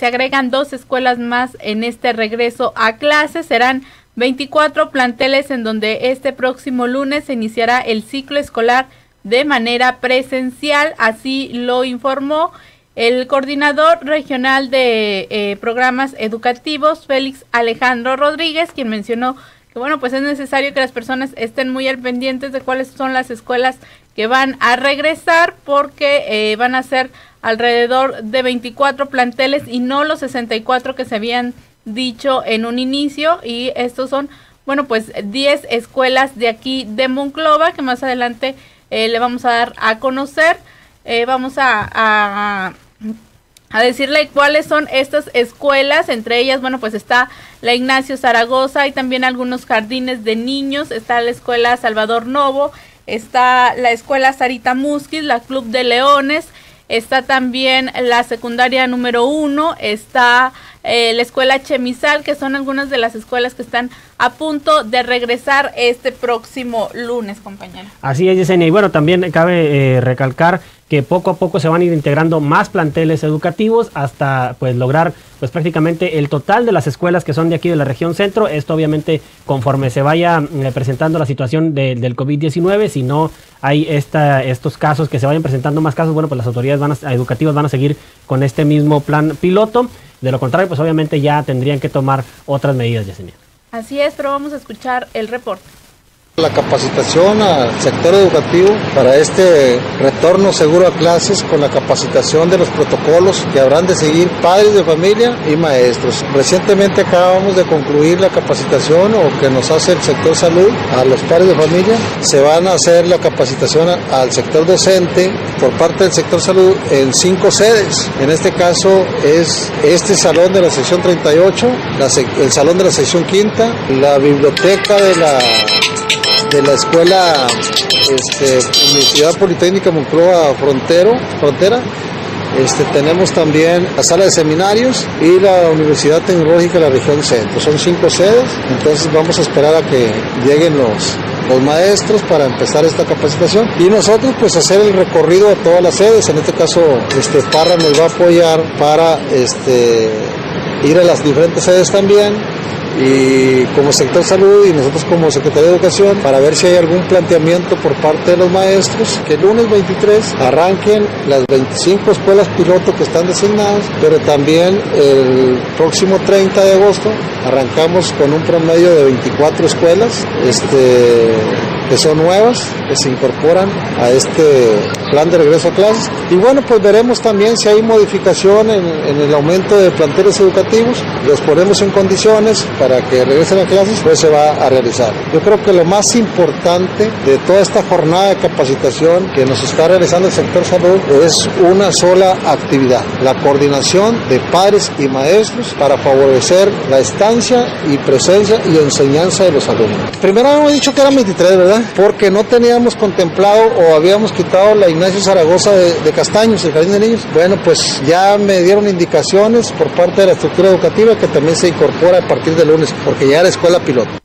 se agregan 2 escuelas más en este regreso a clases. Serán 24 planteles en donde este próximo lunes se iniciará el ciclo escolar de manera presencial, así lo informó el coordinador regional de programas educativos, Félix Alejandro Rodríguez, quien mencionó que bueno, pues es necesario que las personas estén muy al pendientes de cuáles son las escuelas que van a regresar, porque van a ser alrededor de 24 planteles y no los 64 que se habían dicho en un inicio, y estos son, bueno, pues 10 escuelas de aquí de Monclova, que más adelante le vamos a dar a conocer. Vamos a decirle cuáles son estas escuelas. Entre ellas, bueno, pues está la Ignacio Zaragoza y también algunos jardines de niños. Está la escuela Salvador Novo, está la escuela Sarita Musquiz, la Club de Leones, está también la secundaria número 1, está la escuela Chemizal, que son algunas de las escuelas que están a punto de regresar este próximo lunes, compañera. Así es, Yesenia, y bueno, también cabe recalcar que poco a poco se van a ir integrando más planteles educativos hasta pues lograr pues prácticamente el total de las escuelas que son de aquí de la región centro. Esto obviamente conforme se vaya presentando la situación del COVID-19, si no hay estos casos, que se vayan presentando más casos, bueno, pues las autoridades educativas van a seguir con este mismo plan piloto. De lo contrario, pues obviamente ya tendrían que tomar otras medidas, Yesenia. Así es, pero vamos a escuchar el reporte. La capacitación al sector educativo para este retorno seguro a clases, con la capacitación de los protocolos que habrán de seguir padres de familia y maestros. Recientemente acabamos de concluir la capacitación, o que nos hace el sector salud, a los padres de familia. Se van a hacer la capacitación al sector docente por parte del sector salud en 5 sedes. En este caso es este salón de la sección 38, el salón de la sección 5, la biblioteca de la escuela Universidad Politécnica Monclova Frontera. Tenemos también la sala de seminarios y la Universidad Tecnológica de la región centro. Son 5 sedes, entonces vamos a esperar a que lleguen los maestros para empezar esta capacitación, y nosotros pues hacer el recorrido a todas las sedes. En este caso Parra nos va a apoyar para ir a las diferentes sedes también, y como sector salud y nosotros como Secretaría de Educación, para ver si hay algún planteamiento por parte de los maestros, que el lunes 23 arranquen las 25 escuelas piloto que están designadas, pero también el próximo 30 de agosto arrancamos con un promedio de 24 escuelas que son nuevas, que se incorporan a este plan de regreso a clases. Y bueno, pues veremos también si hay modificación en el aumento de planteles educativos. Los ponemos en condiciones para que regresen a clases, pues se va a realizar. Yo creo que lo más importante de toda esta jornada de capacitación que nos está realizando el sector salud es una sola actividad: la coordinación de padres y maestros para favorecer la estancia y presencia y enseñanza de los alumnos. Primero habíamos dicho que eran 23, ¿verdad? Porque no teníamos contemplado, o habíamos quitado la Ignacio Zaragoza de Castaños, el jardín de niños. Bueno, pues ya me dieron indicaciones por parte de la estructura educativa que también se incorpora a partir del lunes, porque ya era escuela piloto.